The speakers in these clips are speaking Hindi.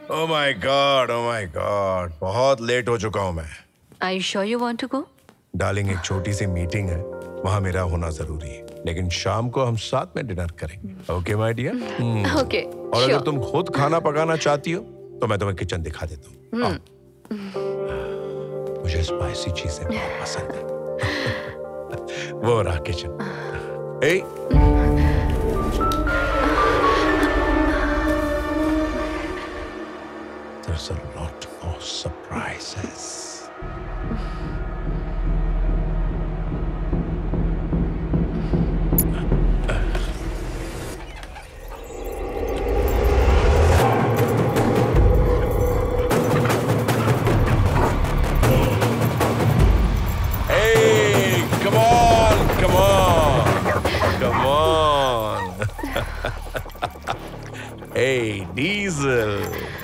ओह माय गॉड, बहुत लेट हो चुका हूँ मैं। Are you sure you want to go? Darling, एक छोटी सी मीटिंग है, वहाँ मेरा होना जरूरी है, लेकिन शाम को हम साथ में डिनर करेंगे। Okay my dear? Okay, और अगर sure. तुम खुद खाना पकाना चाहती हो तो मैं तुम्हें किचन दिखा देता हूँ। आओ। मुझे स्पाइसी चीजें बहुत पसंद है। वो रहा kitchen. Hey. There's a lot more surprises. Hey, come on, come on, come on. Hey, Diesel.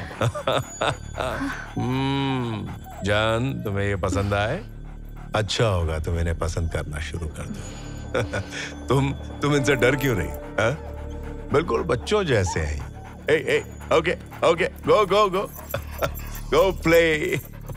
जान, तुम्हें ये पसंद आए? अच्छा होगा तुम इन्हें पसंद करना शुरू कर दो। तुम इनसे डर क्यों रही? हाँ? बिल्कुल बच्चों जैसे हैं। Hey, okay, go play.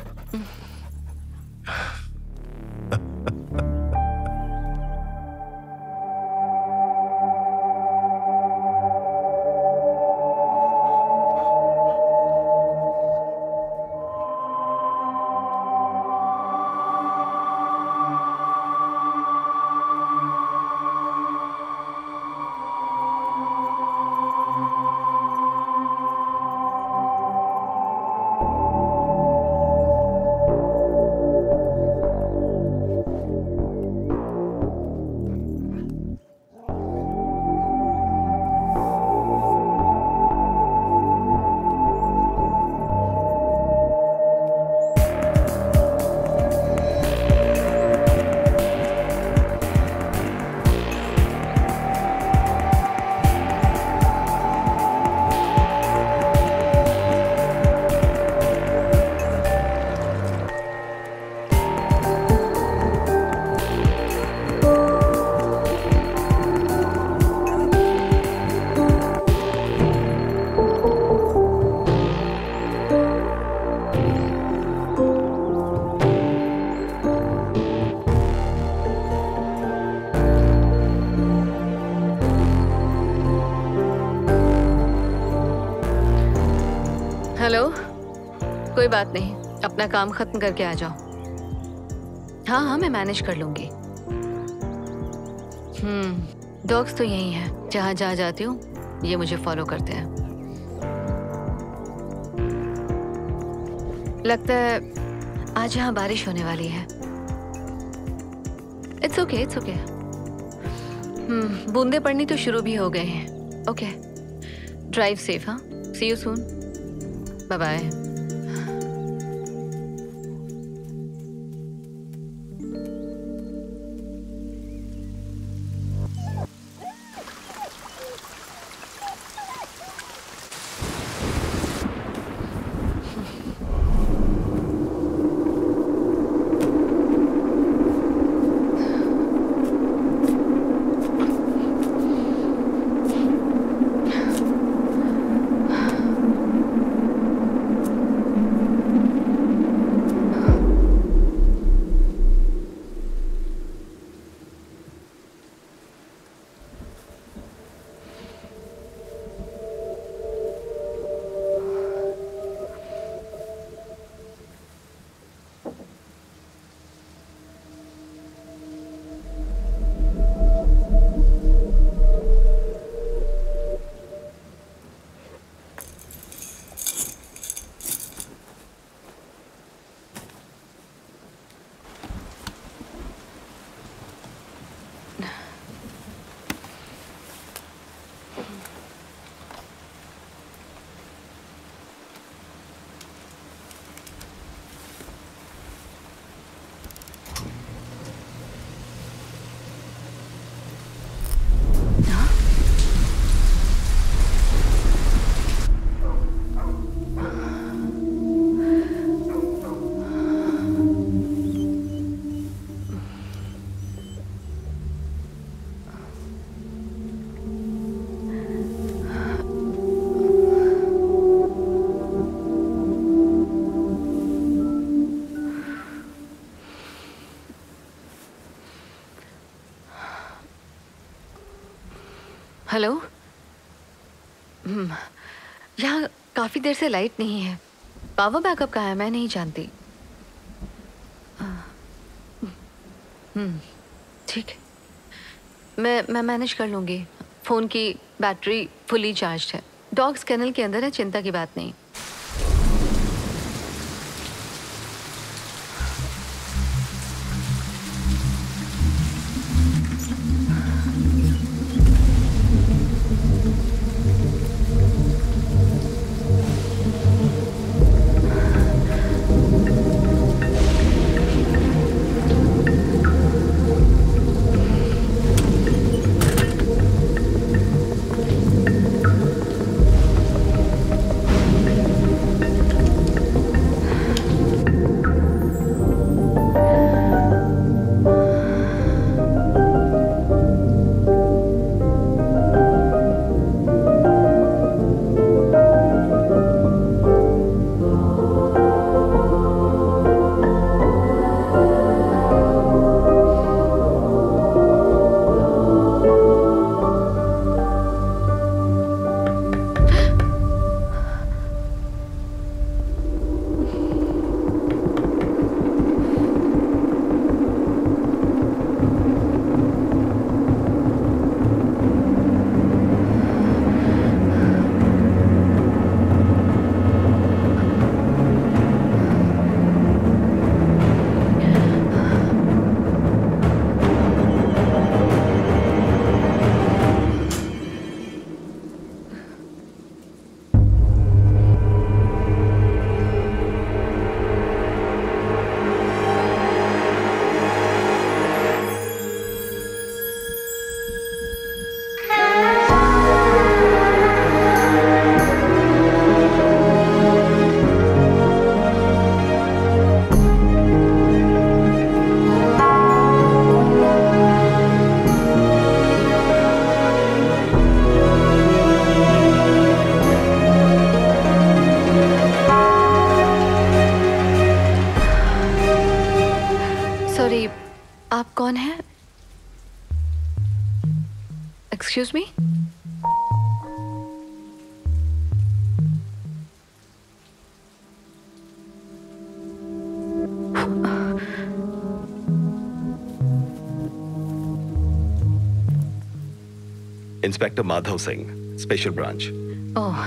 Hello, कोई बात नहीं, अपना काम खत्म करके आ जाओ। हाँ, मैं मैनेज कर लूंगी। डॉग्स तो यही हैं, जहाँ जहाँ जाती हूँ ये मुझे फॉलो करते हैं। लगता है आज यहाँ बारिश होने वाली है। It's okay. बूंदे पड़नी तो शुरू भी हो गए हैं। Okay, drive safe. हाँ, see you soon. Bye bye. Hello. यहाँ काफी देर से लाइट नहीं है। पावर बैकअप कहाँ है मैं नहीं जानती। ठीक है, मैं मैनेज कर लूंगी। फोन की बैटरी फुली चार्ज है। डॉग्स कैनल के अंदर है, चिंता की बात नहीं। सॉरी, आप कौन हैं? Excuse me. Inspector Madhav Singh, special branch. Oh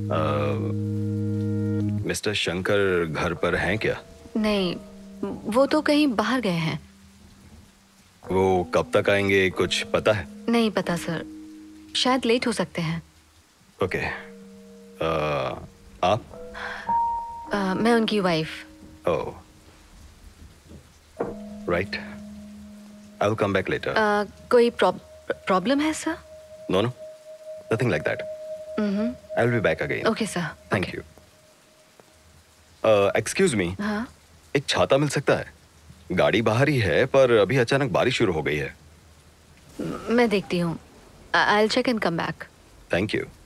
mister Shankar घर पर हैं क्या? नहीं, वो तो कहीं बाहर गए हैं। वो कब तक आएंगे कुछ पता है? नहीं पता सर, शायद लेट हो सकते हैं। ओके। आप? मैं उनकी wife. Oh, right. I will come back later. कोई प्रॉब्लम है sir? No no, nothing like that. I will be back again. Okay sir. Thank you. Excuse me, हाँ, एक छाता मिल सकता है? गाड़ी बाहर ही है पर अभी अचानक बारिश शुरू हो गई है। मैं देखती हूँ। I will check and come back. Thank you.